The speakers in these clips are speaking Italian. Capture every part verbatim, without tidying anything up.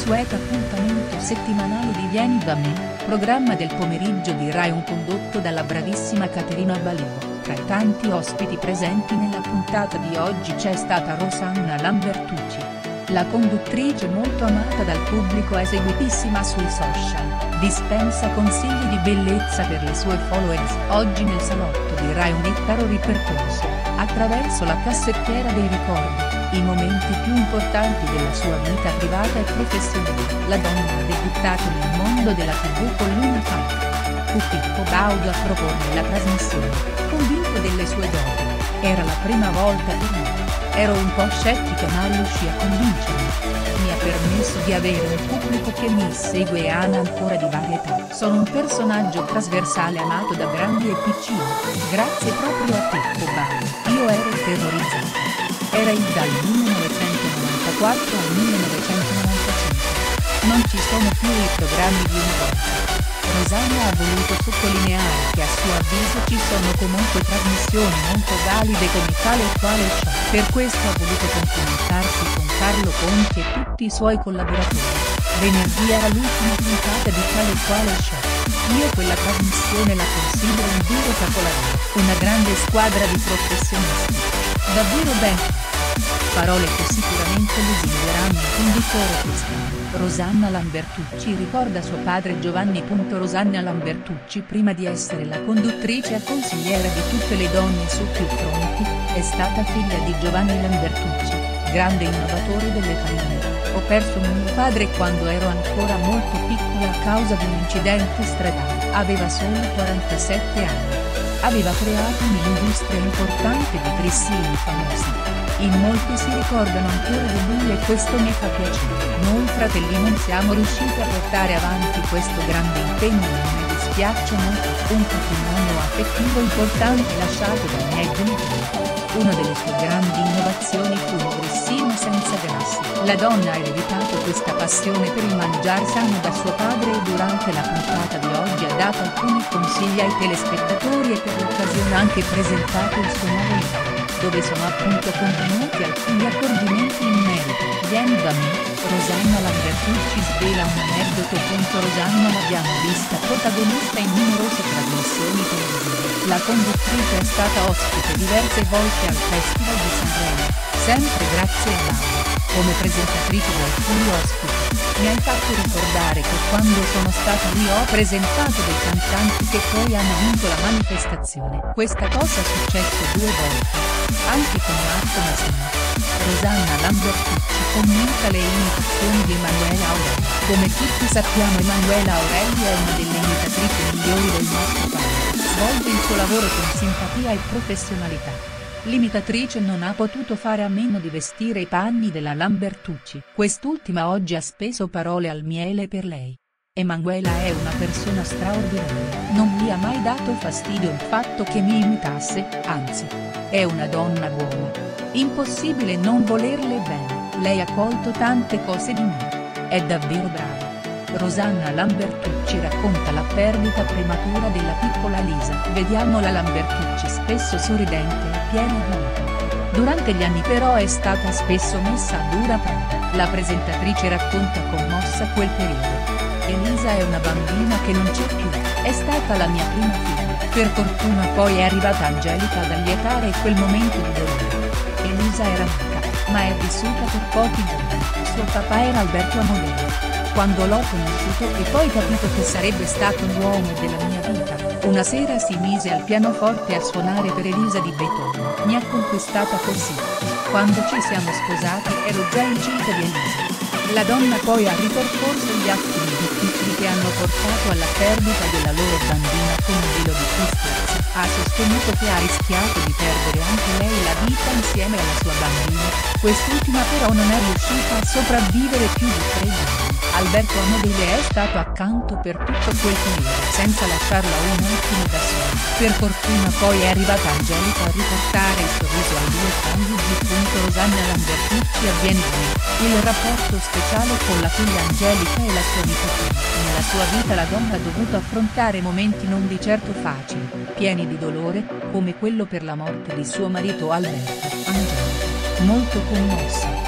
consueto appuntamento settimanale di Vieni da me, programma del pomeriggio di Rai uno condotto dalla bravissima Caterina Balivo. Tra i tanti ospiti presenti nella puntata di oggi c'è stata Rosanna Lambertucci. La conduttrice molto amata dal pubblico è seguitissima sui social, dispensa consigli di bellezza per le sue followers. Oggi nel salotto di Rai uno ha ripercorso, attraverso la cassettiera dei ricordi, i momenti più importanti della sua vita privata e professionale. La donna ha debuttato nel mondo della tivù con Luna Park. Fu Pippo Baudo a proporre la trasmissione, convinto delle sue doti. Era la prima volta per me. Ero un po' scettica ma riuscì a convincermi. Mi ha permesso di avere un pubblico che mi segue e ama ancora di varie età. Sono un personaggio trasversale amato da grandi e piccini. Grazie proprio a Pippo Baudo. Io ero terrorizzata. Era il dal millenovecentonovantaquattro al millenovecentonovantacinque. Non ci sono più i programmi di una volta. Rosanna ha voluto sottolineare che a suo avviso ci sono comunque trasmissioni molto valide come Tale e Quale Show. Per questo ha voluto complimentarsi con Carlo Conti e tutti i suoi collaboratori. Venerdì era l'ultima puntata di Tale e Quale Show. Io quella trasmissione la considero un vero capolavoro, una grande squadra di professionisti. Davvero bene. Parole che sicuramente lusingeranno il conduttore cristiano. Rosanna Lambertucci ricorda suo padre Giovanni. Rosanna Lambertucci prima di essere la conduttrice e consigliera di tutte le donne su più fronti, è stata figlia di Giovanni Lambertucci, grande innovatore delle famiglie. Ho perso mio padre quando ero ancora molto piccola a causa di un incidente stradale. Aveva solo quarantasette anni. Aveva creato un'industria importante di prissini famosi. In molti si ricordano ancora di lui e questo mi fa piacere. Noi fratelli non siamo riusciti a portare avanti questo grande impegno e non mi dispiaccio molto. Un patrimonio affettivo importante lasciato dai miei genitori. Una delle sue grandi innovazioni fu il grissino senza grassi. La donna ha ereditato questa passione per il mangiar sano da suo padre e durante la puntata di oggi ha dato alcuni consigli ai telespettatori e per l'occasione ha anche presentato il suo nuovo libro, dove sono appunto contenuti alcuni accorgimenti in merito. Vieni da me, Rosanna Lambertucci svela un aneddoto. Rosanna l'abbiamo vista protagonista in numerose trasmissioni televisive. La conduttrice è stata ospite diverse volte al Festival di Sanremo, sempre grazie a Laura, come presentatrice di alcuni ospiti. Mi hai fatto ricordare che quando sono stata lì ho presentato dei cantanti che poi hanno vinto la manifestazione. Questa cosa è successo due volte, anche con Marco Masini. Rosanna Lambertucci commenta le imitazioni di Emanuela Aureli. Come tutti sappiamo Emanuela Aureli è una delle imitatrici migliori del nostro paese. Svolge il suo lavoro con simpatia e professionalità. L'imitatrice non ha potuto fare a meno di vestire i panni della Lambertucci. Quest'ultima oggi ha speso parole al miele per lei. Emanuela è una persona straordinaria. Non mi ha mai dato fastidio il fatto che mi imitasse, anzi. È una donna buona. Impossibile non volerle bene. Lei ha colto tante cose di me. È davvero brava. Rosanna Lambertucci racconta la perdita prematura della piccola Lisa. Vediamo la Lambertucci spesso sorridente e piena di vita. Durante gli anni però è stata spesso messa a dura prova. La presentatrice racconta commossa quel periodo. Elisa è una bambina che non c'è più, è stata la mia prima figlia. Per fortuna poi è arrivata Angelica ad allietare quel momento di dolore. Elisa era ricca, ma è vissuta per pochi giorni. Suo papà era Alberto Amodeo. Quando l'ho conosciuto e poi capito che sarebbe stato l'uomo della mia vita, una sera si mise al pianoforte a suonare per Elisa di Beethoven. Mi ha conquistata così. Quando ci siamo sposati ero già incinta di Elisa. La donna poi ha ripercorso gli attimi difficili che hanno portato alla perdita della loro bambina con un velo di tristezza. Ha sostenuto che ha rischiato di perdere anche lei la vita insieme alla sua bambina, quest'ultima però non è riuscita a sopravvivere più di tre giorni. Alberto Amodeo le è stato accanto per tutto quel periodo senza lasciarla un attimo da sola. Per fortuna poi è arrivata Angelica a riportare il sorriso ai due coniugi. Rosanna Lambertucci avviene qui. Il rapporto speciale con la figlia Angelica e la sua nipotina. Nella sua vita la donna ha dovuto affrontare momenti non di certo facili, pieni di dolore, come quello per la morte di suo marito Alberto. Angelica, molto commossa,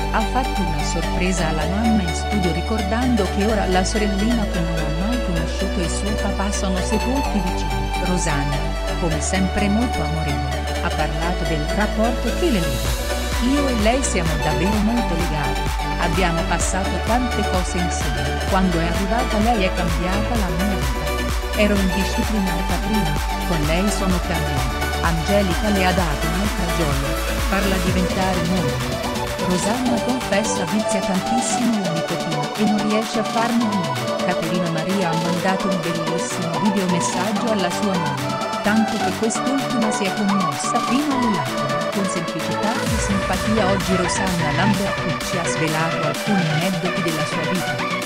Ha fatto una sorpresa alla mamma in studio ricordando che ora la sorellina che non ha mai conosciuto il suo papà sono sepolti vicini. Rosanna, come sempre molto amorevole, ha parlato del rapporto che le lega. Io e lei siamo davvero molto legati, abbiamo passato tante cose insieme. Quando è arrivata lei è cambiata la mia vita. Ero indisciplinata prima, con lei sono cambiata. Angelica le ha dato un'altra gioia, farla diventare moglie. Rosanna confessa vizia tantissimo la nipotina e non riesce a farne a meno. Caterina Maria ha mandato un bellissimo videomessaggio alla sua moglie, tanto che quest'ultima si è commossa fino alle lacrime. Con semplicità e simpatia oggi Rosanna Lambertucci ha svelato alcuni aneddoti della sua vita.